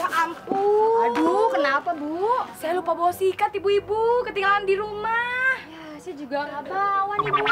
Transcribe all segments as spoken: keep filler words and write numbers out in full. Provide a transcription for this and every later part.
ampun. Aduh, kenapa, Bu? Saya lupa bawa sikat, ibu-ibu. Ketinggalan di rumah. Ya, saya juga nggak bawa nih, Bu.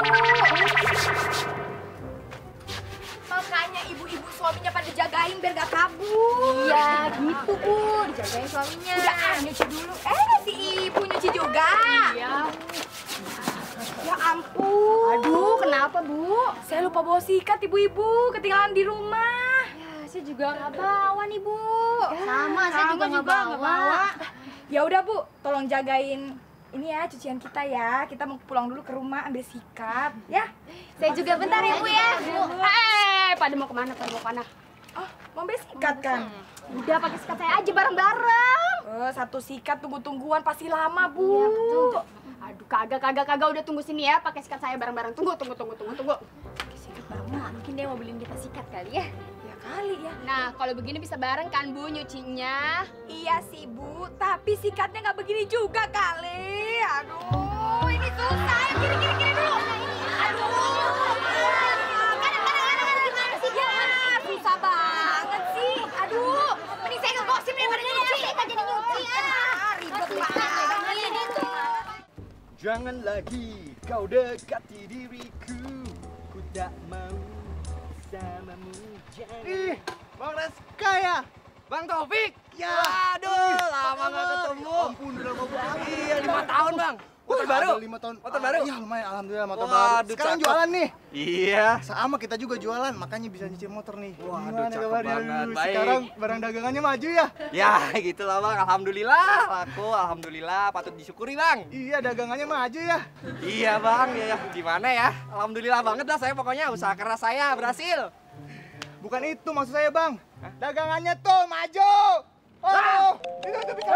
Makanya ibu-ibu suaminya pada jagain biar gak kabur. Iya, gitu, Bu. Dijagain suaminya. Udah, ah, nyuci dulu. Eh, si ibu nyuci juga. Iya. Ya ampun. Aduh, kenapa, Bu? Saya lupa bawa sikat, ibu-ibu. Ketinggalan di rumah. Ya, saya juga nggak bawa nih, Bu. Ya, sama, saya juga nggak bawa. bawa. Ya udah, Bu. Tolong jagain ini ya, cucian kita ya. Kita mau pulang dulu ke rumah ambil sikat, ya. Saya juga bentar ya, Bu ya. Eh, pada mau kemana? Pada mau kemana? Oh, mau ambil sikat kan? Udah pakai sikat saya aja bareng-bareng. Oh, satu sikat tunggu-tungguan pasti lama, Bu. Iya, betul. Aduh, kagak, kagak, kagak. Udah tunggu sini ya, pakai sikat saya bareng-bareng. Tunggu, tunggu, tunggu, tunggu, tunggu. Pakai sikat bareng. Mungkin dia mau beliin kita sikat kali ya. Ya kali ya. Nah, kalau begini bisa bareng kan, Bu, nyucinya? Iya sih, Bu. Tapi sikatnya nggak begini juga kali. Aduh, ini susah. Ayo, kiri, kiri, kiri dulu. Aduh. Kanan, kanan, kanan, kanan. Gimana sih dia? Susah banget sih. Aduh. Mending saya ngegosip daripada nyuci. Saya nggak jadi nyuci. Ah, ribet banget. Ini tuh. Jangan lagi kau dekati diriku, ku tak mau bersamamu. Ih, Bang Reska ya? Bang Taufik, Ya. aduh, lama nggak ketemu. Ampun, udah lama banget. Iya, lima tahun bang. Motor Wah, baru. ada lima tahun. Motor Ah, baru. Iya, lumayan. Alhamdulillah motor Waduh, baru. Sekarang cakep. jualan nih. Iya. Sama kita juga jualan, makanya bisa nyicil motor nih. Waduh, Gimana cakep kabarnya? banget. Baik. Sekarang barang dagangannya maju ya? Ya, gitulah bang. Alhamdulillah, laku. Alhamdulillah, patut disyukuri bang. Iya, dagangannya maju ya. Iya bang, ya, ya. Gimana ya? Alhamdulillah banget dah saya pokoknya usaha keras saya berhasil. Bukan itu maksud saya, Bang. Dagangannya tuh maju. Oh, itu itu bisa.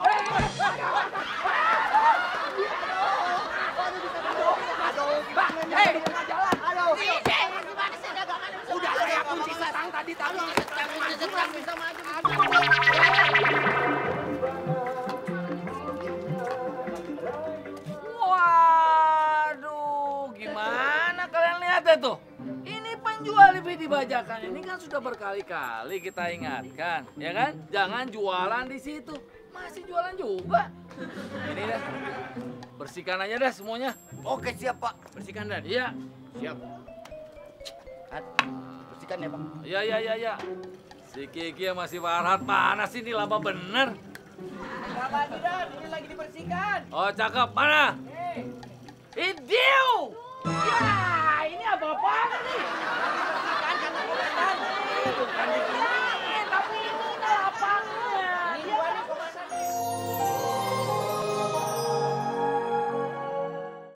Aduh, gimana nih? Hei, jalan. Aduh. Udah saya kunci sekarang tadi tadi. Bisa maju. Waduh, gimana kalian lihat itu? Ini penjual T V dibajakan ini kan sudah berkali-kali kita ingatkan, ya kan? Jangan jualan di situ. Masih jualan juga. Ini dah, bersihkan aja dah semuanya. Oke siap pak. Bersihkan dan iya. Siap. Bersihkan ya bang. Iya, iya, iya, iya. Si Kiki masih Farhat panas ini lama bener. Enggak lagi dan, ini lagi dibersihkan. Oh, cakep. Mana? Idiu! Ya, ini apa-apaan nih?